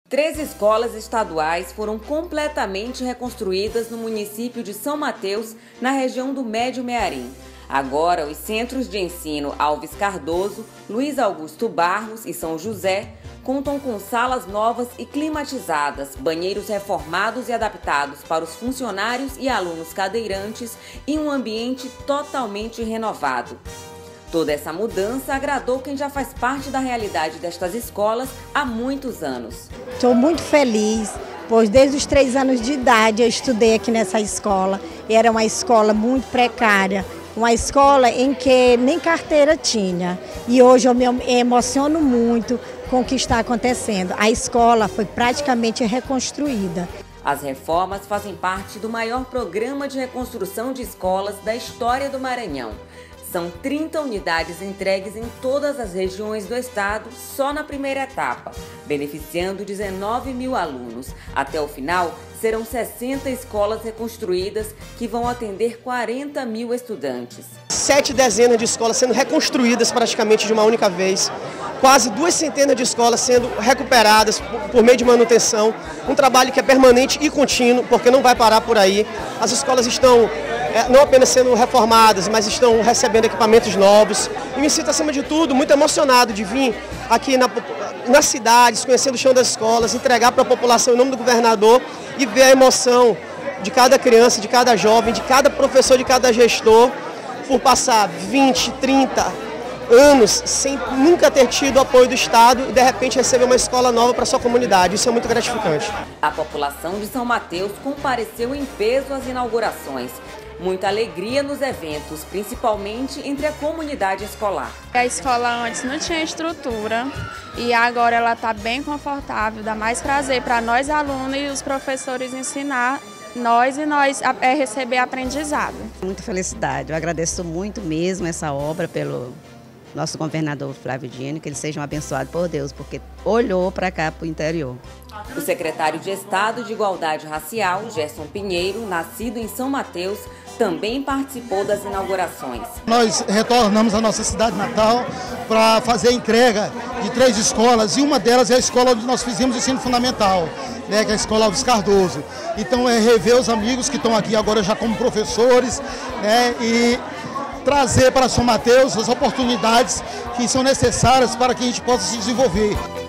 3 escolas estaduais foram completamente reconstruídas no município de São Mateus, na região do Médio Mearim. Agora, os centros de ensino Alves Cardoso, Luiz Augusto Barros e São José contam com salas novas e climatizadas, banheiros reformados e adaptados para os funcionários e alunos cadeirantes e um ambiente totalmente renovado. Toda essa mudança agradou quem já faz parte da realidade destas escolas há muitos anos. Estou muito feliz, pois desde os 3 anos de idade eu estudei aqui nessa escola. Era uma escola muito precária, uma escola em que nem carteira tinha. E hoje eu me emociono muito com o que está acontecendo. A escola foi praticamente reconstruída. As reformas fazem parte do maior programa de reconstrução de escolas da história do Maranhão. São 30 unidades entregues em todas as regiões do estado só na primeira etapa, beneficiando 19 mil alunos. Até o final, serão 60 escolas reconstruídas que vão atender 40 mil estudantes. 7 dezenas de escolas sendo reconstruídas praticamente de uma única vez. Quase 2 centenas de escolas sendo recuperadas por meio de manutenção. Um trabalho que é permanente e contínuo, porque não vai parar por aí. As escolas estão não apenas sendo reformadas, mas estão recebendo equipamentos novos. E me sinto, acima de tudo, muito emocionado de vir aqui nas cidades, conhecendo o chão das escolas, entregar para a população em nome do governador e ver a emoção de cada criança, de cada jovem, de cada professor, de cada gestor, por passar 20, 30 anos sem nunca ter tido apoio do Estado e de repente receber uma escola nova para sua comunidade. Isso é muito gratificante. A população de São Mateus compareceu em peso às inaugurações. Muita alegria nos eventos, principalmente entre a comunidade escolar. A escola antes não tinha estrutura e agora ela está bem confortável, dá mais prazer para nós alunos e os professores ensinar nós receber aprendizado. Muita felicidade, eu agradeço muito mesmo essa obra pelo nosso governador Flávio Dino, que eles sejam abençoados por Deus, porque olhou para cá, para o interior. O secretário de Estado de Igualdade Racial, Gerson Pinheiro, nascido em São Mateus, também participou das inaugurações. Nós retornamos à nossa cidade natal para fazer a entrega de 3 escolas, e uma delas é a escola onde nós fizemos o ensino fundamental, né, que é a Escola Alves Cardoso. Então é rever os amigos que estão aqui agora já como professores, né, e trazer para São Mateus as oportunidades que são necessárias para que a gente possa se desenvolver.